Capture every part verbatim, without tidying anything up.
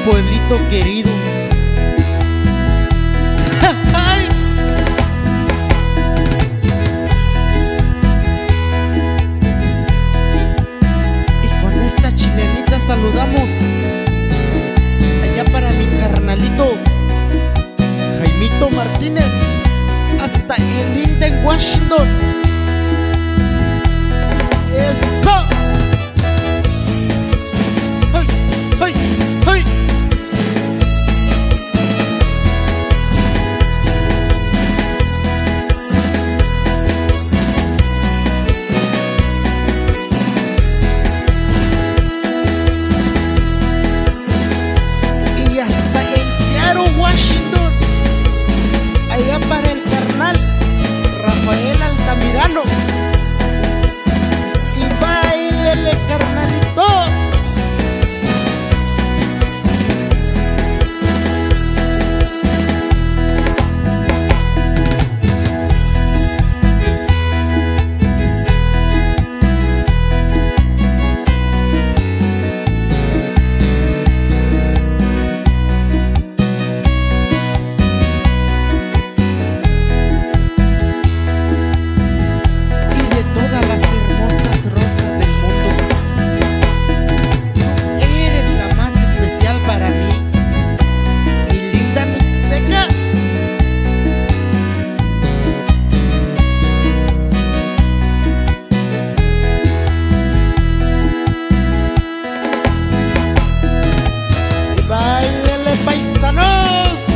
pueblito querido. ¡Ay! Y con esta chilenita saludamos allá para mi carnalito Jaimito Martínez, hasta el Linden, Washington. ¡Eso! ¡Ay! ¡Ay! ¡Ay! Y hasta en Seattle, Washington, allá para el carnal Rafael Altamirano. Y báilele, carnalito. Paisanos,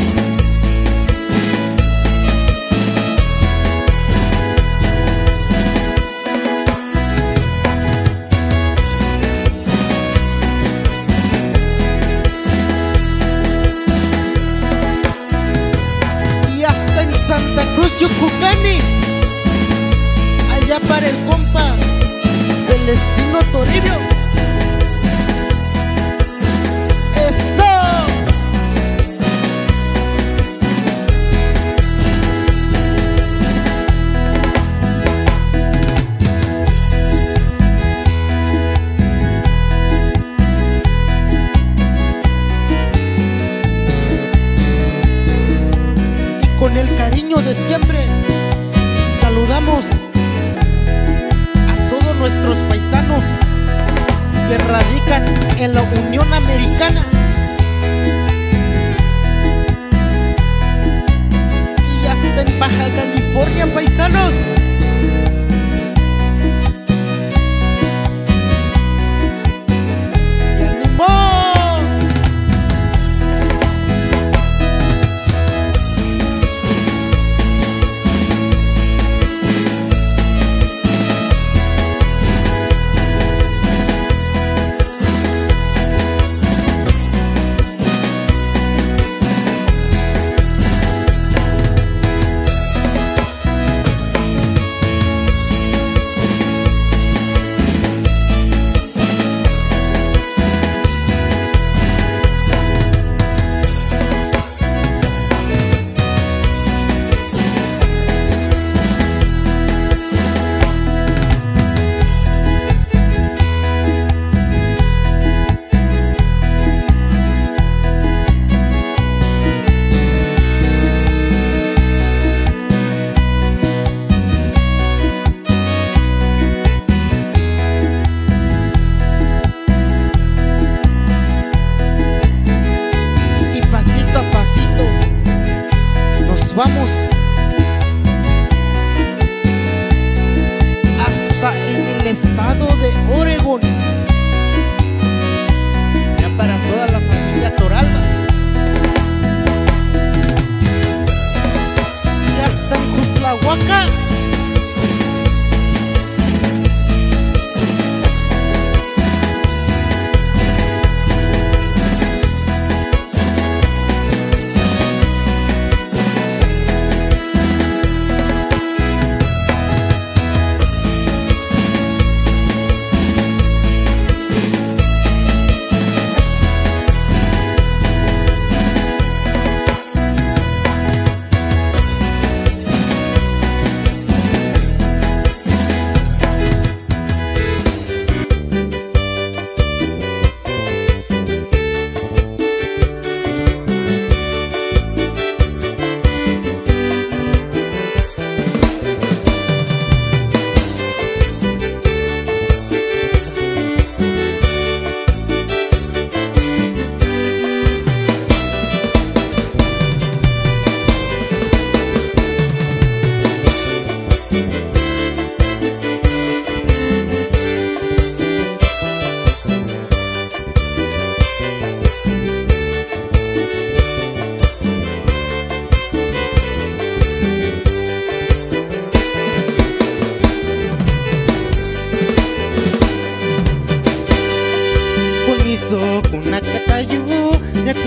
y hasta en Santa Cruz, Yucucani, allá para el compa Celestino Toribio. ¡Eso! Con el cariño de siempre saludamos a todos nuestros paisanos que radican en la Unión Americana y hasta en Baja California, paisanos. ¡Y ánimo!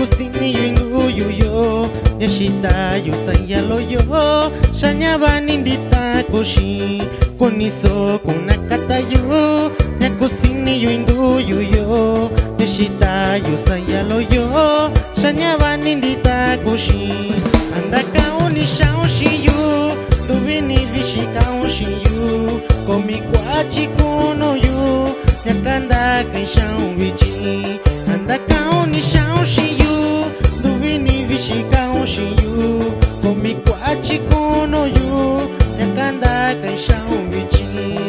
kusini yu indu yu yo Nyashita yu sayalo yo Shanyaba nindita kushi Kuniso kunakata yu Nyakusini yu indu yu yo Nyashita yu sayalo yo Shanyaba nindita kushi Andaka unisha ushi yu Tuvini vishika ushi yu Komi kwachi kuno yu Nyakanda kaisha uvichi Andaka unisha ushi yu Tuvini vishika ushi yu Komi kwachi kuno yu Nyakanda kaisha uvichi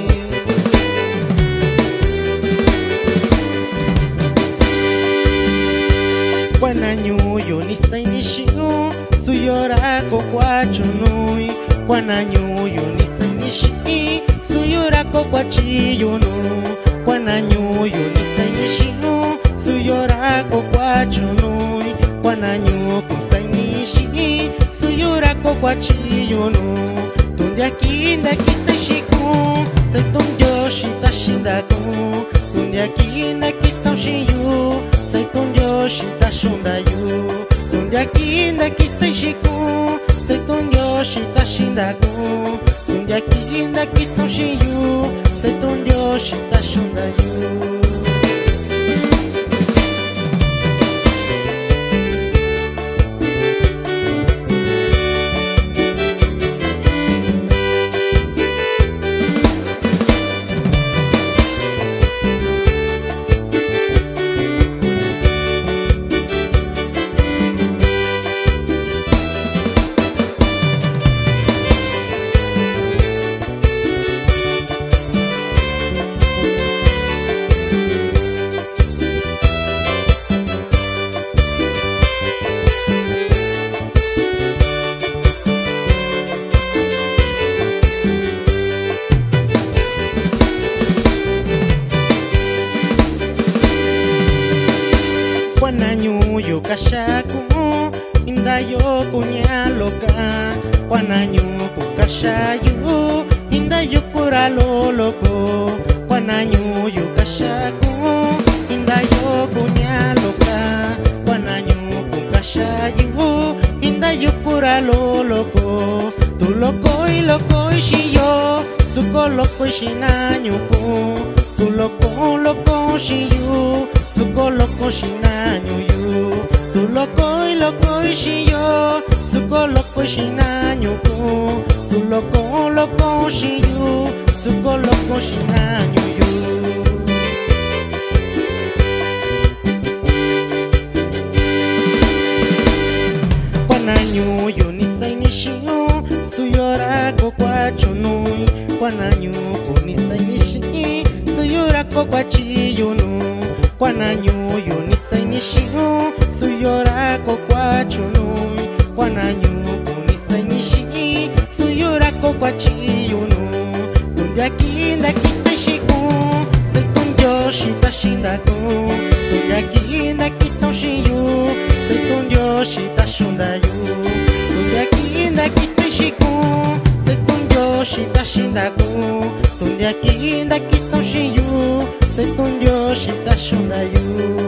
Kwana nyuyo nisainishiyo Suyorako kwa chunui Kwana nyuyo nisainishi Suyorako kwa chiyunu Kwana nyuyo nisainishi Suyorako kwa chunui Kwana nyuyo kusainishi Suyorako kwa chiyunu Tundia kinda kitashiku Saitundio shitashindaku Tundia kinda kitashiyu Saitundio shitashundayu Tundia kinda kitashiku Saitundio shitashindaku Tundia kinda kitashiyu Saitundio shitashundayu Kwana nyuyo kashaku Indayo kunyaloka Kwana nyuku kashayu Indayo kuraloloko Kwana nyuyo kashaku Indayo kunyaloka Kwana nyuku kashayu Indayo kuraloloko Tuloko iloko ishiyo Suko loko ishinanyuku Tuloko loko ishiyu Suko loko shinanyuyu Tuloko iloko ishiyo Suko loko shinanyuku Tuloko loko ishiyu Suko loko shinanyuyu Kwana nyuyu nisainishiyo Suyorako kwa chunui Kwana nyuku nisainishi Suyorako kwa chiyunu Kwana nyuyo nisainishi Suyorako kwa chunui Kwana nyuku nisainishi Suyorako kwa chiyunu Tundia kinda kitashiku Saitundio shitashindaku Tundia kinda kitashiyu Saitundio shitashundayu Tundia kinda kitashiku Saitundio shitashindaku Tundia kinda kitashiyu Saitundio shitashundayu